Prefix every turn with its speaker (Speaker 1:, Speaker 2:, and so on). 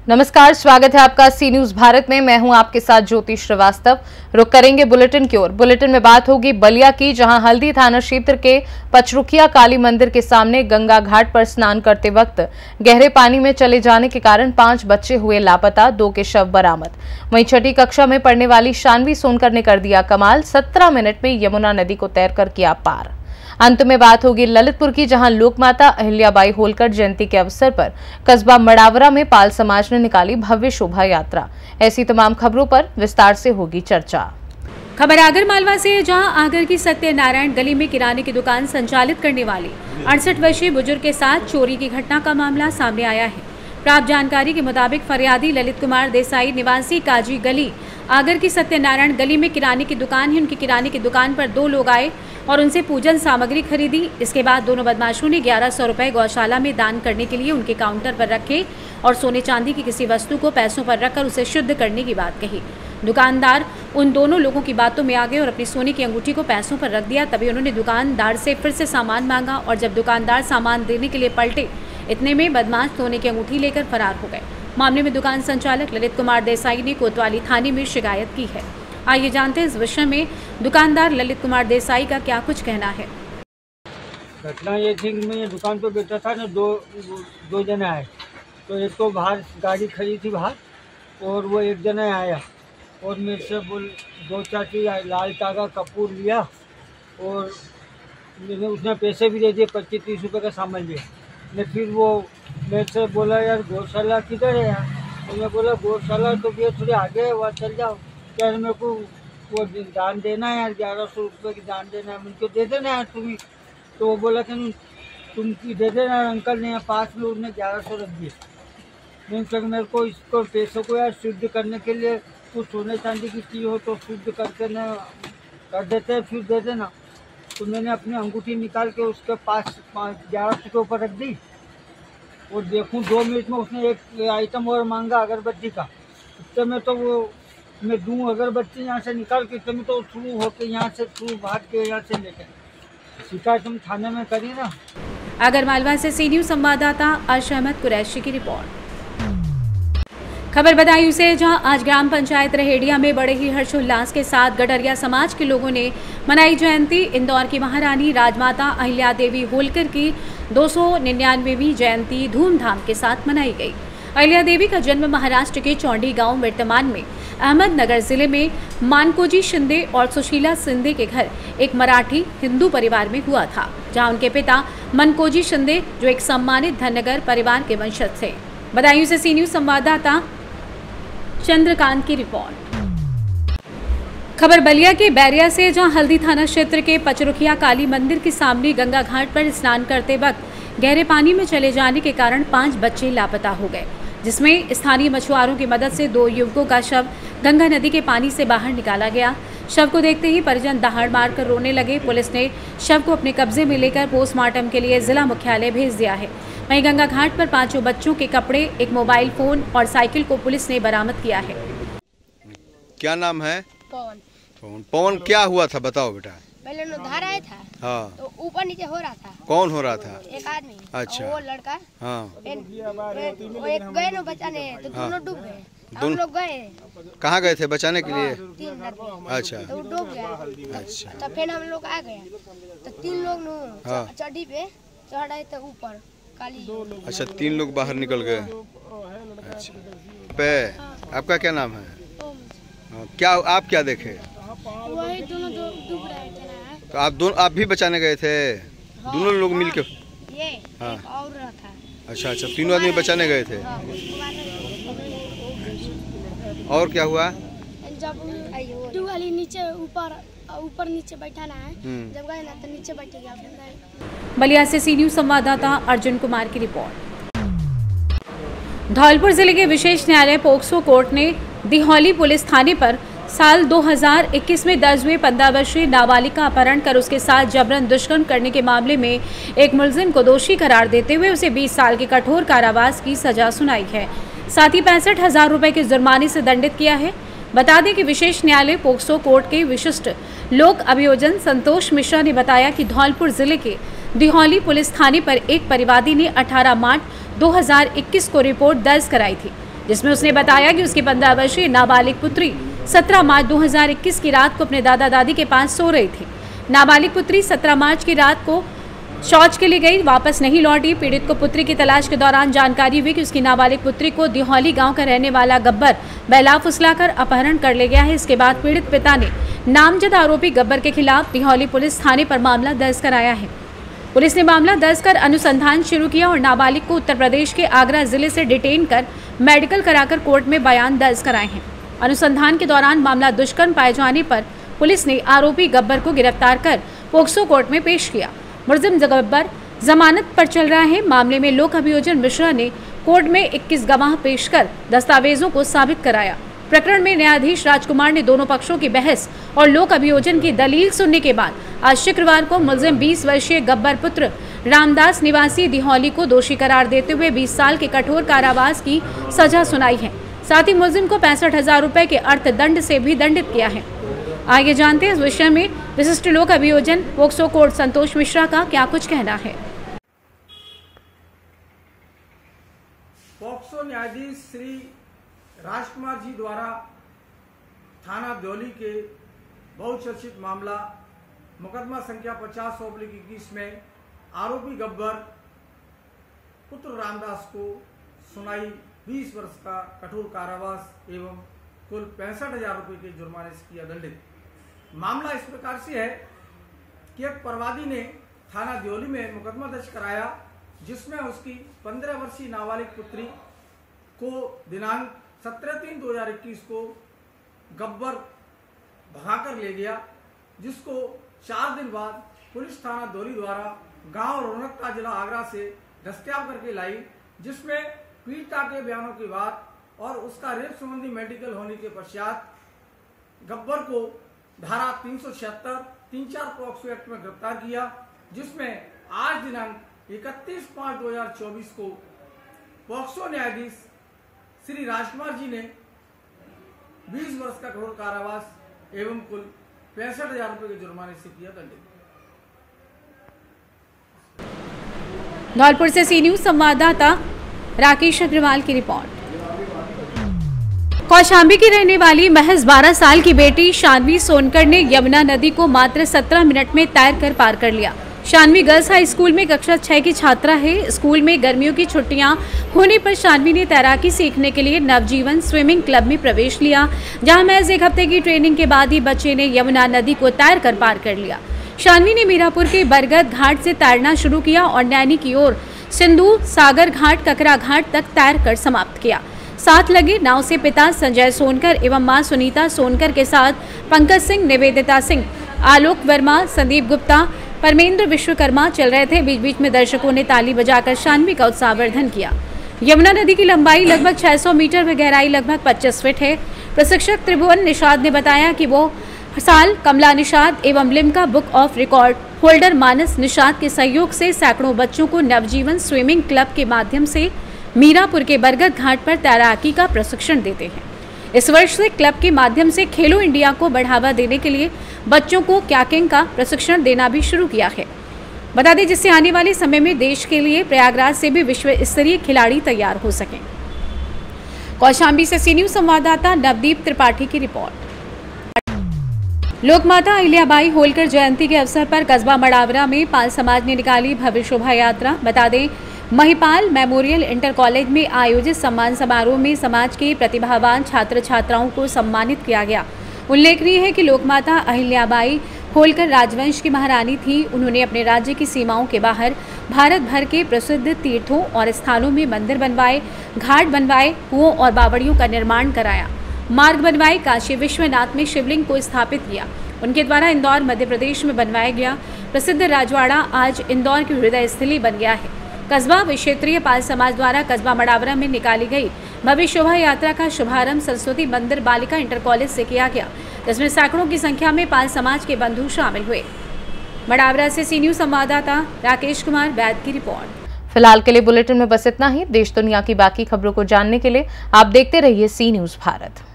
Speaker 1: नमस्कार, स्वागत है आपका सी न्यूज भारत में। मैं हूं आपके साथ ज्योति श्रीवास्तव। रुक करेंगे बुलेटिन की ओर। बुलेटिन में बात होगी बलिया की, जहां हल्दी थाना क्षेत्र के पचरुखिया काली मंदिर के सामने गंगा घाट पर स्नान करते वक्त गहरे पानी में चले जाने के कारण 5 बच्चे हुए लापता, 2 के शव बरामद। वहीं छठी कक्षा में पढ़ने वाली शानवी सोनकर ने कर दिया कमाल, 17 मिनट में यमुना नदी को तैरकर किया पार। अंत में बात होगी ललितपुर की, जहां लोकमाता अहिल्याबाई होलकर जयंती के अवसर पर कस्बा मड़ावरा में पाल समाज ने निकाली भव्य शोभा यात्रा। ऐसी तमाम खबरों पर विस्तार से होगी चर्चा।
Speaker 2: खबर आगर मालवा से, जहां आगर की सत्यनारायण गली में किराने की दुकान संचालित करने वाली 68 वर्षीय बुजुर्ग के साथ चोरी की घटना का मामला सामने आया है। प्राप्त जानकारी के मुताबिक फरियादी ललित कुमार देसाई निवासी काजी गली आगर की सत्यनारायण गली में किराने की दुकान है। उनकी किराने की दुकान पर 2 लोग आए और उनसे पूजन सामग्री खरीदी। इसके बाद दोनों बदमाशों ने 1100 रुपए गौशाला में दान करने के लिए उनके काउंटर पर रखे और सोने चांदी की किसी वस्तु को पैसों पर रखकर उसे शुद्ध करने की बात कही। दुकानदार उन दोनों लोगों की बातों में आ गए और अपनी सोने की अंगूठी को पैसों पर रख दिया। तभी उन्होंने दुकानदार से फिर से सामान मांगा और जब दुकानदार सामान देने के लिए पलटे, इतने में बदमाश सोने की अंगूठी लेकर फरार हो गए। मामले में दुकान संचालक ललित कुमार देसाई ने कोतवाली थाने में शिकायत की है। आइए जानते हैं इस विषय में दुकानदार ललित कुमार देसाई का क्या कुछ कहना है।
Speaker 3: घटना ये थी कि मैं दुकान पे बैठा था ना, दो जने आए। तो एक तो बाहर गाड़ी खड़ी थी बाहर, और वो एक जने आया और मेरे से बोल 2-4 चीज लाल तागा कपूर लिया और उसने पैसे भी दे दिए, 25-30 रुपये का सामान लिया। ने फिर वो मेरे से बोला, यार गौशाला किधर है यार? तो मैं बोला गौशाला तो भैया थोड़ी आगे है, वहाँ चल जाओ। यार मेरे को वो दान देना है यार, 1100 रुपये की दान देना है, उनको दे देना यार तुम्हें। तो वो बोला कि तुम दे देना अंकल ने, पास में उसने 1100 रख दिए। मेरे को इसको पैसों को यार शुद्ध करने के लिए कुछ सोने चांदी की चीज़ हो तो शुद्ध करके न कर देते हैं, फिर दे देना। तो मैंने अपनी अंगूठी निकाल के उसके पास 1100 के ऊपर रख दी और देखूं 2 मिनट में उसने एक आइटम और मांगा अगरबत्ती का। इतने में तो वो मैं दूं अगरबत्ती यहाँ से निकाल के, इतने में तो शुरू होके यहाँ से शुरू भाग के यहाँ से लेके शिकायत हम थाने में करी ना।
Speaker 2: आगर मालवा से सी न्यूज संवाददाता अर्श अहमद कुरैशी की रिपोर्ट। खबर बदायूं से, जहां आज ग्राम पंचायत रहेड़िया में बड़े ही हर्षोल्लास के साथ गडरिया समाज के लोगों ने मनाई जयंती। इंदौर की महारानी राजमाता अहिल्या देवी होलकर की 299वीं जयंती धूमधाम के साथ मनाई गई। अहिल्या देवी का जन्म महाराष्ट्र के चौंडी गांव वर्तमान में अहमदनगर जिले में मानकोजी शिंदे और सुशीला शिंदे के घर एक मराठी हिंदू परिवार में हुआ था, जहां उनके पिता मनकोजी शिंदे जो एक सम्मानित धनगर परिवार के वंशज थे। बदायूं से सी न्यूज संवाददाता चंद्रकांत की रिपोर्ट। खबर बलिया के बैरिया से, जहां हल्दी थाना क्षेत्र के पचरुखिया काली मंदिर के सामने गंगा घाट पर स्नान करते वक्त गहरे पानी में चले जाने के कारण 5 बच्चे लापता हो गए, जिसमें स्थानीय मछुआरों की मदद से 2 युवकों का शव गंगा नदी के पानी से बाहर निकाला गया। शव को देखते ही परिजन दहाड़ मारकर रोने लगे। पुलिस ने शव को अपने कब्जे में लेकर पोस्टमार्टम के लिए जिला मुख्यालय भेज दिया है। वहीं गंगा घाट पर 5 बच्चों के कपड़े, एक मोबाइल फोन और साइकिल को पुलिस ने बरामद किया है।
Speaker 4: क्या नाम है?
Speaker 5: पवन।
Speaker 4: पवन, क्या हुआ था बताओ बेटा।
Speaker 5: पहले धार आया था।
Speaker 4: हाँ।
Speaker 5: तो ऊपर नीचे हो रहा था।
Speaker 4: कौन हो रहा था?
Speaker 5: एक आदमी।
Speaker 4: अच्छा।
Speaker 5: वो लड़का।
Speaker 4: हाँ।
Speaker 5: वो एक गए ना बचाने, तो दोनों डूब गए। हम लोग गए।
Speaker 4: कहाँ गए थे बचाने के लिए?
Speaker 5: 3 लड़के।
Speaker 4: अच्छा।
Speaker 5: तो डूब गया।
Speaker 4: अच्छा।
Speaker 5: तो फिर हम लोग आ गए, तो 3 लोग चढ़ी पे चढ़ाए तो ऊपर काली।
Speaker 4: अच्छा, 3 लोग बाहर निकल गए। अच्छा। पे आपका क्या नाम है? क्या आप क्या देखे?
Speaker 5: वही दोनों डूब रहे थे ना।
Speaker 4: तो आप भी बचाने गए थे? दोनों लोग मिलके?
Speaker 5: ये एक और था।
Speaker 4: अच्छा, 3 आदमी बचाने गए थे। और क्या हुआ?
Speaker 5: जब वाली नीचे ऊपर नीचे बैठा ना है, जब गए ना तो नीचे बैठ गया।
Speaker 2: बलिया से सी न्यूज संवाददाता अर्जुन कुमार की रिपोर्ट। धौलपुर जिले के विशेष न्यायालय पोक्सो कोर्ट ने दिहौली पुलिस थाने पर साल 2021 में दर्ज हुए 15 वर्षीय नाबालिग का अपहरण कर उसके साथ जबरन दुष्कर्म करने के मामले में एक मुलजिम को दोषी करार देते हुए उसे 20 साल के कठोर कारावास की सजा सुनाई है। साथ ही 65,000 रुपए के जुर्माने से दंडित किया है। बता दें कि विशेष न्यायालय पोक्सो कोर्ट के विशिष्ट लोक अभियोजन संतोष मिश्रा ने बताया कि धौलपुर जिले के दिहौली पुलिस थाने पर एक परिवादी ने 18 मार्च 2021 को रिपोर्ट दर्ज कराई थी, जिसमें उसने बताया कि उसकी 15 वर्षीय नाबालिग पुत्री 17 मार्च 2021 की रात को अपने दादा दादी के पास सो रही थी। नाबालिग पुत्री 17 मार्च की रात को शौच के लिए गई, वापस नहीं लौटी। पीड़ित को पुत्री की तलाश के दौरान जानकारी हुई कि उसकी नाबालिग पुत्री को दिहौली गांव का रहने वाला गब्बर बेला फुसलाकर अपहरण कर ले गया है। इसके बाद पीड़ित पिता ने नामजद आरोपी गब्बर के खिलाफ दिहौली पुलिस थाने पर मामला दर्ज कराया है। पुलिस ने मामला दर्ज कर अनुसंधान शुरू किया और नाबालिग को उत्तर प्रदेश के आगरा जिले से डिटेन कर मेडिकल कराकर कोर्ट में बयान दर्ज कराए हैं। अनुसंधान के दौरान मामला दुष्कर्म पाए जाने पर पुलिस ने आरोपी गब्बर को गिरफ्तार कर पोक्सो कोर्ट में पेश किया। मुलजिम गब्बर जमानत पर चल रहा है। मामले में लोक अभियोजन मिश्रा ने कोर्ट में 21 गवाह पेश कर दस्तावेजों को साबित कराया। प्रकरण में न्यायाधीश राजकुमार ने दोनों पक्षों की बहस और लोक अभियोजन की दलील सुनने के बाद आज शुक्रवार को मुलजिम 20 वर्षीय गब्बर पुत्र रामदास निवासी दिहौली को दोषी करार देते हुए 20 साल के कठोर कारावास की सजा सुनाई है। साथ ही मुलजिम को 65,000 रुपए के अर्थदंड से भी दंडित किया है। आगे जानते हैं इस विषय में विशिष्ट लोक अभियोजन पोक्सो कोर्ट संतोष मिश्रा का क्या कुछ कहना है।
Speaker 6: पोक्सो न्यायाधीश श्री राजकुमार जी द्वारा थाना दिहौली के बहुचर्चित मामला मुकदमा संख्या 50/21 में आरोपी गब्बर पुत्र रामदास को सुनाई 20 वर्ष का कठोर कारावास एवं कुल 65,000 रुपये के जुर्माने से किया दंडित। मामला इस प्रकार से है कि एक प्रवादी ने थाना दिहौली में मुकदमा दर्ज कराया, जिसमें उसकी 15 वर्षीय नाबालिग पुत्री को दिनांक 17/3/2021 को गब्बर भगाकर ले गया, जिसको 4 दिन बाद पुलिस थाना दिहौली द्वारा गांव रौनकता जिला आगरा से दस्तयाब करके लाई, जिसमें पीड़िता के बयानों के बाद और उसका रेप संबंधी मेडिकल होने के पश्चात गब्बर को धारा 376, 3-4 पॉक्सो एक्ट में गिरफ्तार किया, जिसमें आज दिनांक 31/5/2024 को पॉक्सो न्यायाधीश श्री राजकुमार जी ने 20 वर्ष का कठोर कारावास एवं कुल 65,000 रुपये के जुर्माने से किया दंडित।
Speaker 2: धौलपुर से सी न्यूज संवाददाता राकेश अग्रवाल की रिपोर्ट। कौशाम्बी की रहने वाली महज 12 साल की बेटी शानवी सोनकर ने यमुना नदी को मात्र 17 मिनट में तैर कर पार कर लिया। शानवी गर्ल्स हाई स्कूल में कक्षा 6 की छात्रा है। स्कूल में गर्मियों की छुट्टियां होने पर शानवी ने तैराकी सीखने के लिए नवजीवन स्विमिंग क्लब में प्रवेश लिया, जहां महज 1 हफ्ते की ट्रेनिंग के बाद ही बच्चे ने यमुना नदी को तैर कर पार कर लिया। शानवी ने मीरापुर के बरगद घाट से तैरना शुरू किया और नैनी की ओर सिंधु सागर घाट ककरा घाट तक तैर कर समाप्त किया। साथ लगे नाव से पिता संजय सोनकर एवं मां सुनीता सोनकर के साथ पंकज सिंह, निवेदिता सिंह, आलोक वर्मा, संदीप गुप्ता, परमेंद्र विश्वकर्मा चल रहे थे। बीच बीच में दर्शकों ने ताली बजाकर शानवी का उत्साहवर्धन किया। यमुना नदी की लंबाई लगभग 600 मीटर व गहराई लगभग 25 फीट है। प्रशिक्षक त्रिभुवन निषाद ने बताया कि वो साल कमला निषाद एवं Limca book of record holder Manas Nishad के सहयोग से सैकड़ों बच्चों को नवजीवन स्विमिंग क्लब के माध्यम से मीरापुर के बरगद घाट पर तैराकी का प्रशिक्षण देते हैं। इस वर्ष से क्लब के माध्यम से खेलो इंडिया को बढ़ावा देने के लिए बच्चों को कयाकिंग का प्रशिक्षण देना भी शुरू किया है। बता दें, जिससे आने वाले समय में देश के लिए प्रयागराज से भी विश्व स्तरीय खिलाड़ी तैयार हो सकें। कौशाम्बी से सी न्यूज संवाददाता नवदीप त्रिपाठी की रिपोर्ट। लोकमाता अहिल्याबाई होलकर जयंती के अवसर पर कस्बा मड़ावरा में पाल समाज ने निकाली भव्य शोभा यात्रा। बता दें, महिपाल मेमोरियल इंटर कॉलेज में आयोजित सम्मान समारोह में समाज के प्रतिभावान छात्र छात्राओं को सम्मानित किया गया। उल्लेखनीय है कि लोकमाता अहिल्याबाई होलकर राजवंश की महारानी थी। उन्होंने अपने राज्य की सीमाओं के बाहर भारत भर के प्रसिद्ध तीर्थों और स्थानों में मंदिर बनवाए, घाट बनवाए, कुओं और बावड़ियों का निर्माण कराया, मार्ग बनवाए, काशी विश्वनाथ में शिवलिंग को स्थापित किया। उनके द्वारा इंदौर मध्य प्रदेश में बनवाया गया प्रसिद्ध राजवाड़ा आज इंदौर की हृदय स्थली बन गया है। कस्बा क्षेत्रीय पाल समाज द्वारा कस्बा मड़ावरा में निकाली गई भव्य शोभा यात्रा का शुभारंभ सरस्वती मंदिर बालिका इंटर कॉलेज से किया गया, जिसमें सैकड़ों की संख्या में पाल समाज के बंधु शामिल हुए। मड़ावरा से सी न्यूज संवाददाता राकेश कुमार वैद की रिपोर्ट।
Speaker 1: फिलहाल के लिए बुलेटिन में बस इतना ही। देश दुनिया की बाकी खबरों को जानने के लिए आप देखते रहिए सी न्यूज भारत।